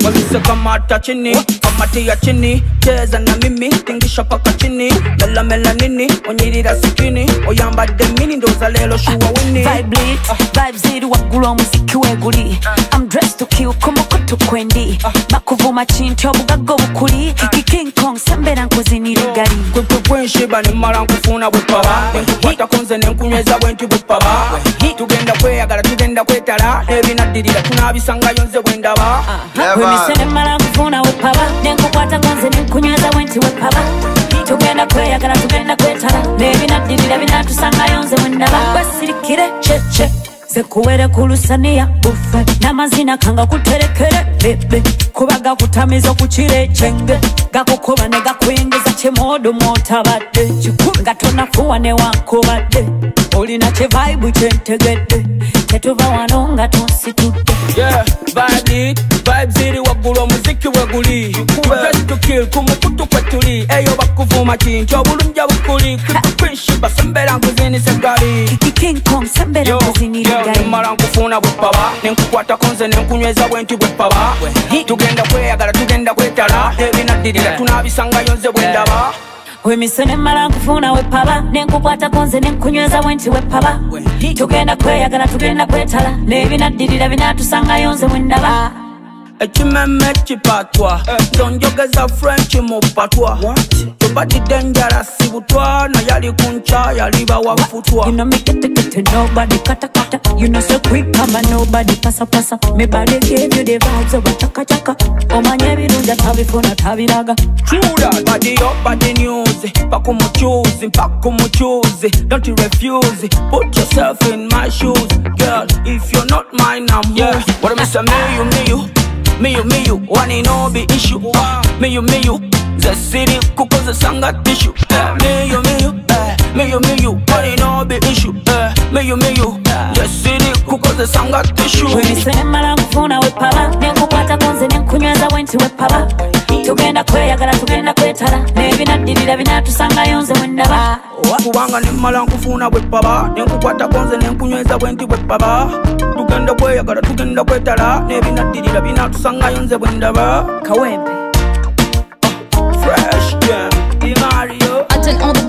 wabise kamata chini kamatia chini cheza na mimi tingisha paka chini mela mela nini onyirira sikini oyambadde mini ndoza lelo shuwa wini vibe vibes ziri waggulu omuziki weguli I'm dressed to kill kumukutu kwendi bakuvuma chinti obugagga obukuli King Kong sembera nkuzinirigali kwenshiba nimala nkufuna bwepaba enkukwata konze nenkunyweza bwenti bwepaba tugenda kweyagala tugenda kwetala ebinaddirira tunabisangayo nze bwendaba wemisene mala nkufuna wepaba nenkukwata konze nenkunyweza bwenti bwepaba tugenda kweyagala tugenda kwetala nebinaddirira binatusangayo nze bwendaba wesirikire cheche zekuwere kulusania bufe namazina kanga kuterekere bebe kubaga kutamiza kuchire chenge gakukuba ne gakwingiza chemodo motabadde chikunga tonafuwa ne wankobadde olina che vibe chentegedde tetuva wanonga tonsitudde yeah vibes ziri waggulu omuziki weguli best to kill kumukutu kwetuli eyo bakuvuma chinti obulungi bukuli kwinshiba sembera nkuzinise gali King Kong sembera nkuzinirigali mala nkufuna bwepaba nenkukwata konze nenkunyweza bwenti bwepaba tugenda kweyagala tugenda kwetala ebinaddirira tunabisangayo nze bwendaba wemisene mala nkufuna wepaba nenkukwata konze nenkunyweza bwenti bwepaba tugenda kweyagala tugenda kwetala nebinaddirira binatusangayo nze bwendaba ekimeme kipatwa zonjogeza French mupatwa tubadi dangerous butwa na yali kuncha yaliba wafutwa you know me kete nobody kata you know so quick kama nobody pasa me body gave you the vibes of chaka omanye birunja tabifuna tabiraga chuda body news pakumuchuzi don't you refuse put yourself in my shoes girl if you're not mine I'm yours what I say me you wani no be issue me you the city kukoze sanga tissue me you wani no be issue me you the city kukoze sanga tissue wemisene mala nkufuna wepaba nenkukwata konze nenkunyweza bwenti wepaba tugenda kweyagala tugenda kwetala nebinaddirira binatusangayo nze bwendaba kubanga nemala nkufuna bwepaba nenkukwata konze nenkunyweza bwenti bwepaba tugenda kweyagala tugenda kwetala nebinaddirira binatusangayo nze bwendaba Kawempe fresh jam Mario